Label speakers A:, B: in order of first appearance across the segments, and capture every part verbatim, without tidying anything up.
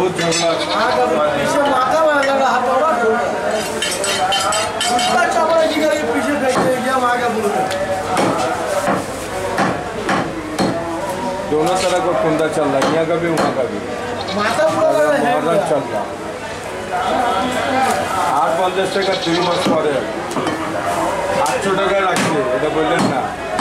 A: बहुत झगड़ा
B: पीछे माथा में लगा हाथ और उसका चपड़ा जी का पीछे फेंक दे गया वहाँ का बोल
A: दोनों तरह का कुंदा चल रहा है, यहाँ का भी वहाँ का भी
B: माथा पूरा
A: मॉडर्न चल रहा आठ पचास টাকা দুই মাস পরে আটশো টাকা রাখছে এটা বললেন না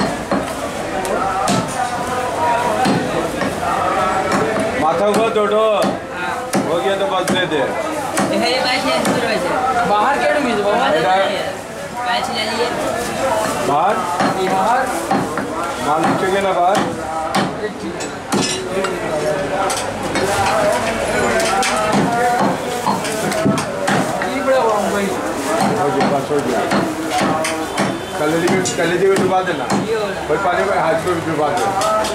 A: माथा हुआ दोडो हो गया तो बस दे दे
B: बाहर क्या नहीं बाहर
A: बाहर
B: बाहर
A: माल चाहिए ना बाहर हो गया बस हो गया कलेजी में कलेजी में डुबा देना कोई पानी में हाथ में डुबा दे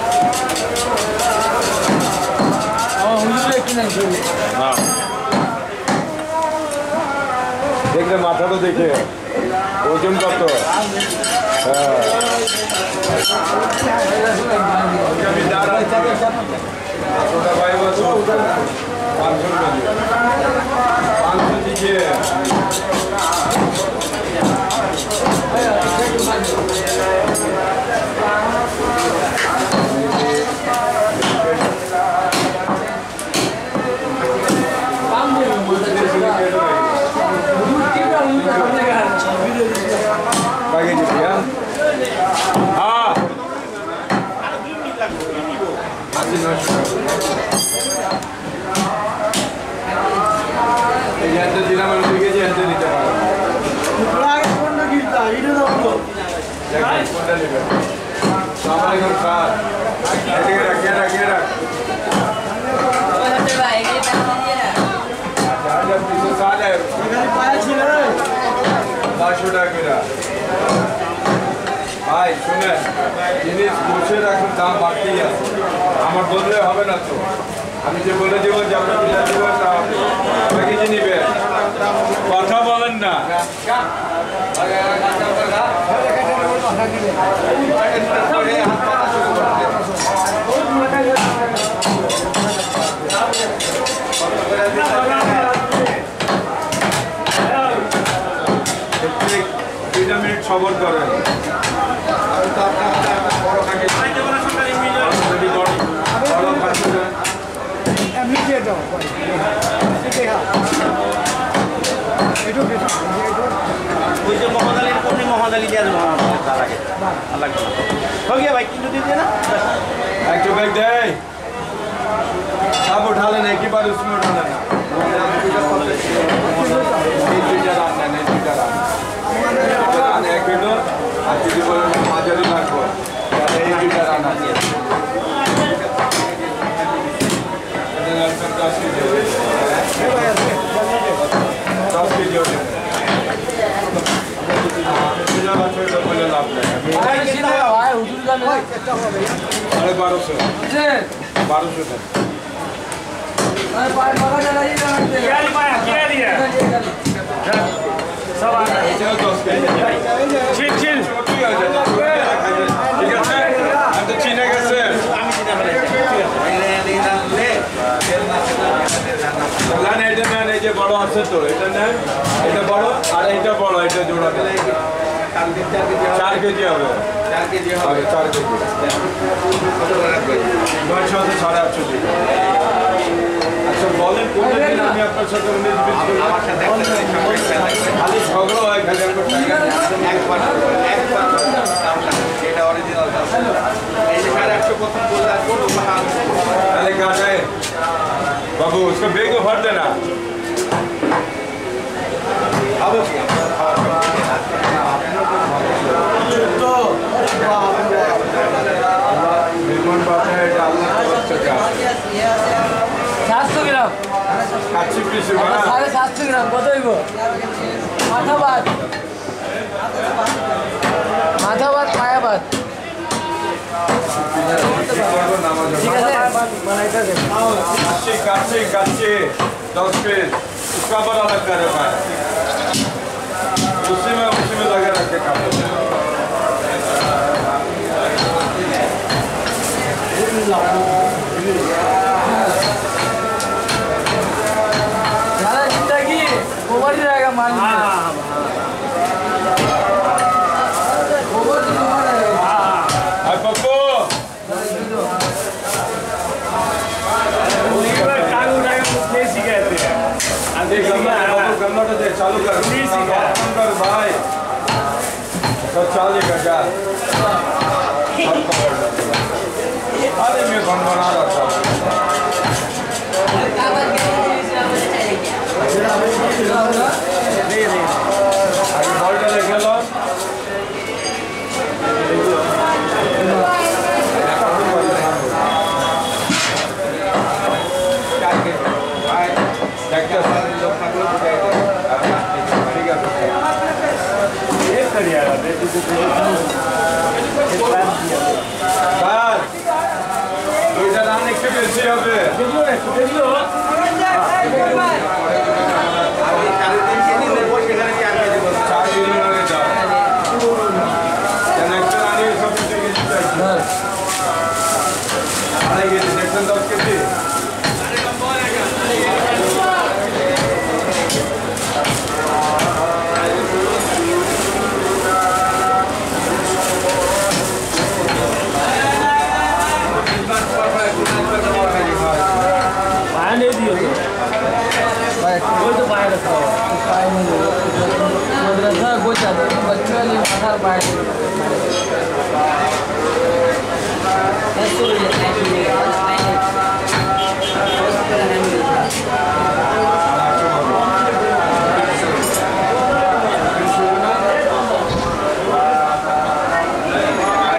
A: हाँ देख रहे माथा तो देखे ओजन कब तो छोटा भाई बस पाँच सौ रुपये पाँच सौ दीजिए Pakai gitu ya. Ah. Masih nasi. Yang tu tidak malu juga yang tu tidak malu.
B: Lagi pun nak kita, ini dah betul.
A: Jangan pun dah lebih. Assalamualaikum sir. Lagi rak, lagi rak, lagi rak. Ada pisau sahaja.
B: Ini payah cila.
A: পাঁচশো টাকা করে ভাই শুনে জিনিস বসে রাখুন দাম বাড়তেই আছে আমার বললে হবে না তো আমি যে বলে দেবো যে আপনার বিলা দেবো তা কিছু নিবে কথা বলেন না তিন মিনিট সবর করেন আমি তো আপনার বড় খাকি
B: মহাদালি দিয়ে भाई किलो दीजिए ना
A: एक बैग दे सब उठा लेना एक ही बार उसमें उठा लेना एक किलो आज যদি বলেন মাঝারি লাগবে তাহলে এই লিটার আনা দিয়ে दस কেজি दस কেজি হবে पूजा बच्चों को बोले लाभ नहीं
B: भाई कितना है भाई हुजूर का नहीं कितना हुआ भैया
A: अरे बारह सौ
B: जी
A: बारह सौ
B: अरे पाँच बारह चला ये क्या नहीं पाया क्या दिया सब आ गए
A: चलो दस केजी
B: चिल चिल
A: छोटी हो जाए ठीक है सर हम तो चीने के से
B: আমি চিন্তা করে
A: লান এটা না এই যে বড় আছে তো এটা না এটা বড় আর এটা বড় এটা জোড়া দিলে চার কেজি হবে চার কেজি হবে চার কেজি নয়শো থেকে সাড়ে আটশো কেজি আচ্ছা বলেন কোনটা দিন আমি আপনার সাথে উনিশ বিশ করব আমার সাথে খালি ঝগড়া হয় খালি একবার একবার একবার এটা অরিজিনাল এই যে সাড়ে আটশো প্রথম বললে আর কোন তাহলে কাজ है बाबू उसको बैग में भर देना अब तो मेहमान बात है डालना का
B: सात सौ ग्राम
A: काची पीस
B: साढ़े सात सौ ग्राम कत হইব মাথা ভাত মাথা ভাত পায়া ভাত ঠিক আছে বানাইতে দে
A: काची काची काची दस पीस उसका पर अलग कर रखा है उसी में उसी में लगा रख के खाते हैं चालू कर कर भाई सब चलेगा क्या अरे मैं बन बना रहा था अभी बॉल डाले खेलो দুইটা রান একটু বেশি হবে চার কেজি রানে যাও একটা রানে সব আড়াই কেজি দেখছেন দশ কেজি